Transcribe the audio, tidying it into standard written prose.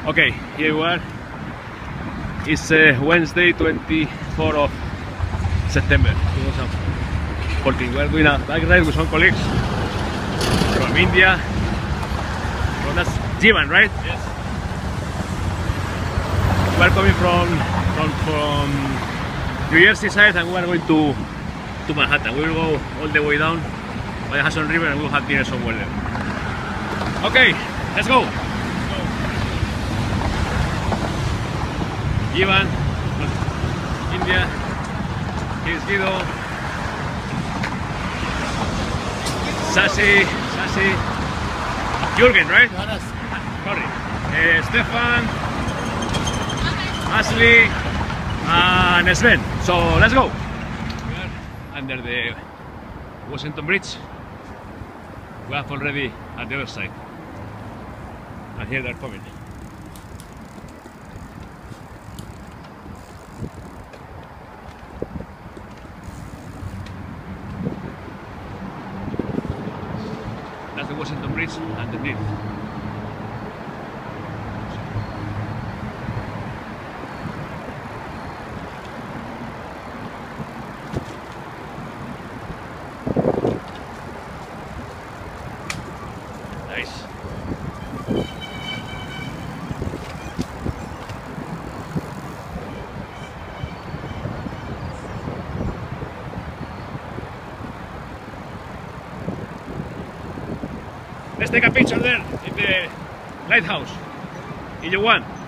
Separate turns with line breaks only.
Okay, here we are. It's Wednesday, 24th of September 2014. We are doing a bike ride with some colleagues from India. From that's Jivan, right?
Yes.
We are coming from New Jersey side, and we are going to Manhattan. We will go all the way down by the Hudson River, and we will have dinner somewhere there. Okay, let's go. Ivan, India, here's Guido, Sassy, Jürgen, right? Sorry. Stefan, Ashley, and Sven. So let's go. We are under the Washington Bridge. We are already at the other side, and here they're coming. That's the Washington Bridge underneath. Nice. Let's take a picture there in the lighthouse. If you want.